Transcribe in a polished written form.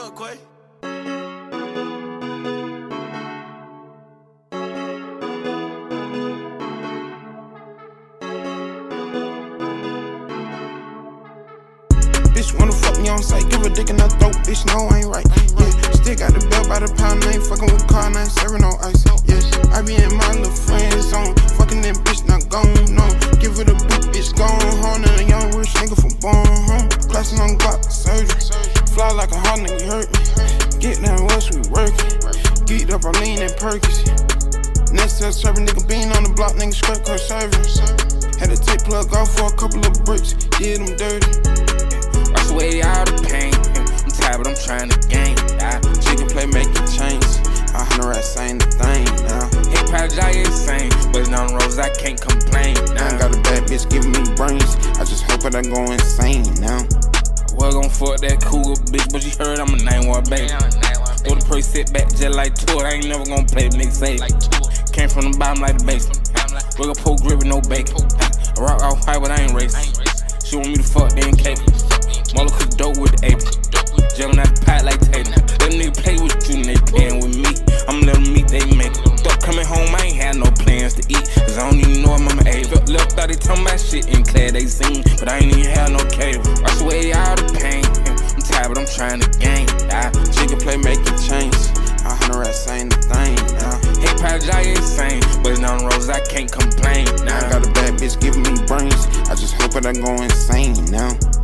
Lil Quay. Bitch wanna fuck me on sight, give a dick in her throat, bitch, no, I ain't right. Yeah, still got the belt by the pound, I ain't fucking with car, and I ain't serving no ice. Yeah, I be in my little friend zone, fucking that bitch, not gone, no. Give her the boot, bitch, gone home, and a young rich nigga from born home. Classing on Glock, surgery, fly like a hot nigga, hurt me. Get down west, we workin', geeked up, I lean and Perkins. Next to a serving nigga bean on the block, nigga straight car serving. Had to take plug off for a couple of bricks, did them dirty. I swear all the pain. I'm tired, but I'm trying to gain. Chicken play, make it change. 100 rats ain't the thing now. Hip hop ain't insane, but it's on roads, I can't complain. I got a bad bitch giving me brains. I just hope that I go insane now. I was gon' fuck that cougar bitch, but you heard I'm a 9-1 baby. Throw the price sit back just like Tour. I ain't never gon' play the nigga safe. Came from the bottom like the basement. We gon' pull grip with no bacon. I rock off high, but I ain't racing. She want me to fuck, then cake. Mother cook dope with the apron. Jumping out the pot like Tatum. Let nigga play with you and they playin' with me. I'ma let them meet, they make it. Thought coming home, I ain't had no plans to eat. Cause I don't even know if Mama ate. Left thought they talking about shit in class they seen. But I ain't even had no cable. I swear all the pain. I'm tired, but I'm trying to gain. Chicken play, make it change. 100 rats ain't the thing now. Hip hop ain't insane, but it's on roads, I can't complain. I got a bad bitch giving me brains. I just hope that I go insane now.